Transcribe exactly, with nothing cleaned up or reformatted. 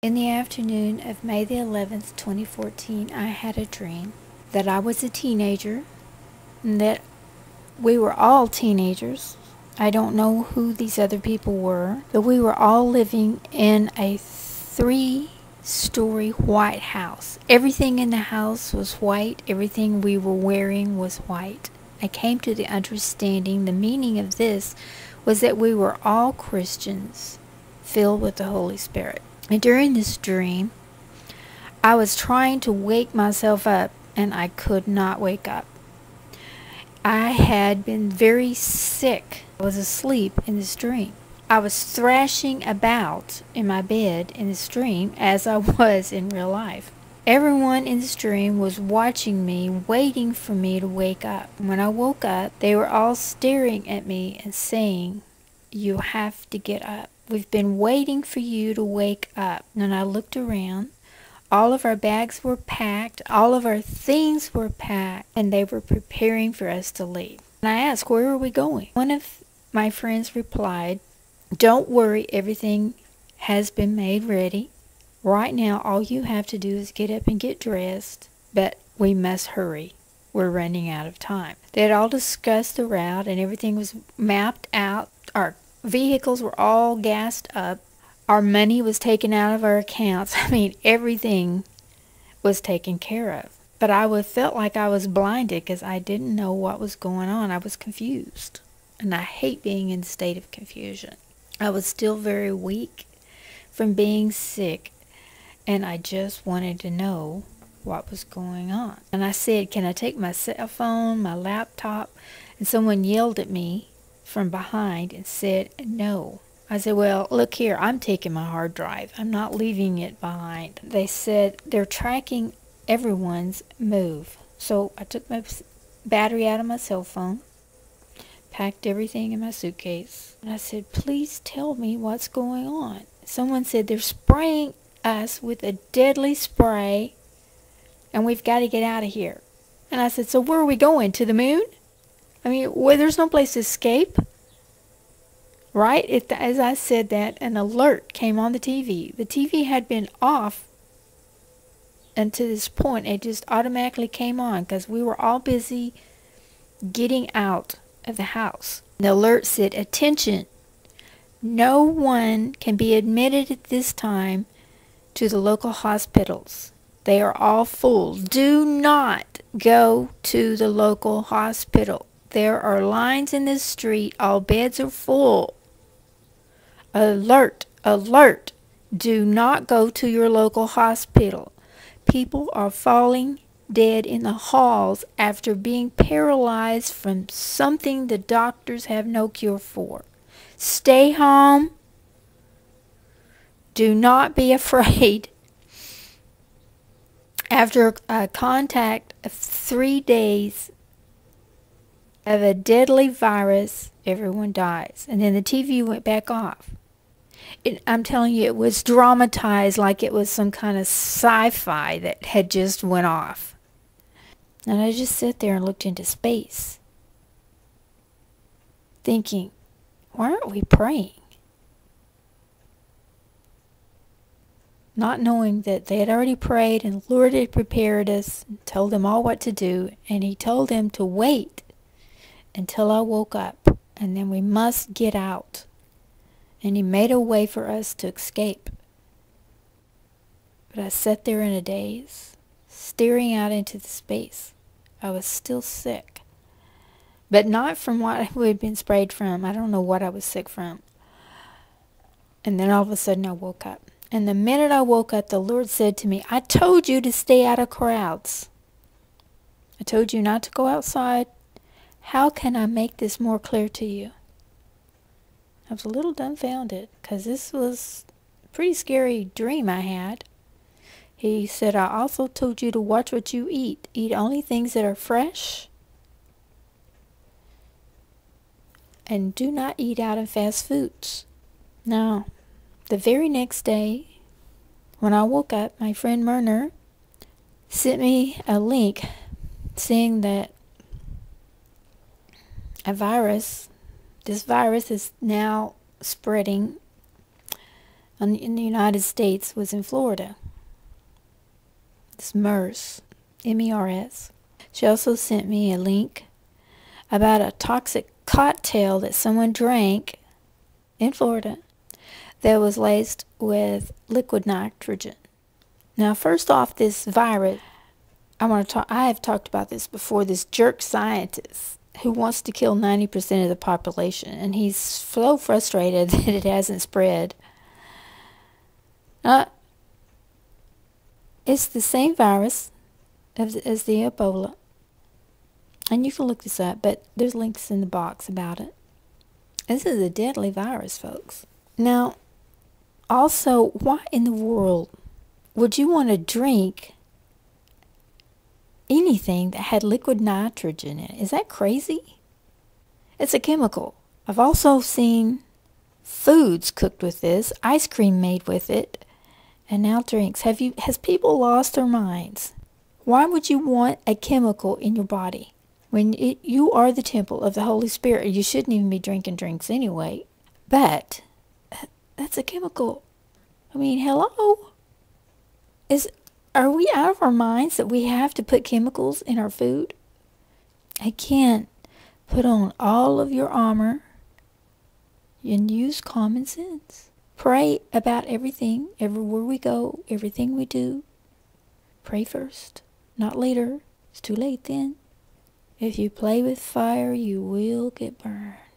In the afternoon of May the eleventh, twenty fourteen, I had a dream that I was a teenager and that we were all teenagers. I don't know who these other people were, but we were all living in a three-story white house. Everything in the house was white. Everything we were wearing was white. I came to the understanding the meaning of this was that we were all Christians filled with the Holy Spirit. And during this dream, I was trying to wake myself up, and I could not wake up. I had been very sick. I was asleep in this dream. I was thrashing about in my bed in this dream as I was in real life. Everyone in this dream was watching me, waiting for me to wake up. When I woke up, they were all staring at me and saying, "You have to get up. We've been waiting for you to wake up." And I looked around. All of our bags were packed. All of our things were packed. And they were preparing for us to leave. And I asked, "Where are we going?" One of my friends replied, "Don't worry, everything has been made ready. Right now, all you have to do is get up and get dressed. But we must hurry. We're running out of time." They had all discussed the route and everything was mapped out. Our vehicles were all gassed up. Our money was taken out of our accounts. I mean, everything was taken care of. But I would felt like I was blinded because I didn't know what was going on. I was confused. And I hate being in a state of confusion. I was still very weak from being sick. And I just wanted to know what was going on. And I said, "Can I take my cell phone, my laptop?" And someone yelled at me from behind and said, "No." I said, "Well, look here, I'm taking my hard drive. I'm not leaving it behind." They said they're tracking everyone's move. So I took my battery out of my cell phone, packed everything in my suitcase, and I said, "Please tell me what's going on." Someone said they're spraying us with a deadly spray and we've got to get out of here. And I said, "So where are we going? To the moon?" I mean, well, there's no place to escape. Right it, as I said that, an alert came on the T V. The T V had been off until this point. It just automatically came on because we were all busy getting out of the house. The alert said, "Attention, no one can be admitted at this time to the local hospitals. They are all full. Do not go to the local hospital. There are lines in the street. All beds are full. Alert, alert. Do not go to your local hospital. People are falling dead in the halls after being paralyzed from something the doctors have no cure for. Stay home. Do not be afraid. After a contact of three days of a deadly virus, everyone dies." And then the T V went back off. It, I'm telling you, it was dramatized like it was some kind of sci-fi that had just went off. And I just sat there and looked into space, thinking, why aren't we praying? Not knowing that they had already prayed and the Lord had prepared us and told them all what to do. And He told them to wait until I woke up. And then we must get out. And He made a way for us to escape. But I sat there in a daze, staring out into the space. I was still sick. But not from what we had been sprayed from. I don't know what I was sick from. And then all of a sudden I woke up. And the minute I woke up, the Lord said to me, "I told you to stay out of crowds. I told you not to go outside. How can I make this more clear to you?" I was a little dumbfounded because this was a pretty scary dream I had. He said, "I also told you to watch what you eat. Eat only things that are fresh. And do not eat out of fast foods." Now, the very next day, when I woke up, my friend Myrna sent me a link saying that a virus, this virus is now spreading on the, in the United States was in Florida. It's MERS, M E R S. She also sent me a link about a toxic cocktail that someone drank in Florida that was laced with liquid nitrogen. Now, first off, this virus, I want to talk. I have talked about this before. This jerk scientist who wants to kill ninety percent of the population, and he's so frustrated that it hasn't spread. Uh, it's the same virus as, as the Ebola. And you can look this up, but there's links in the box about it. This is a deadly virus, folks. Now, also, why in the world would you want to drink anything that had liquid nitrogen in it? Is that crazy? It's a chemical. I've also seen foods cooked with this, ice cream made with it, and now drinks. Have you? Has people lost their minds? Why would you want a chemical in your body when it, you are the temple of the Holy Spirit? You shouldn't even be drinking drinks anyway. But that's a chemical. I mean, hello? Is are we out of our minds that we have to put chemicals in our food? Again, put on all of your armor and use common sense. Pray about everything, everywhere we go, everything we do. Pray first, not later. It's too late then. If you play with fire, you will get burned.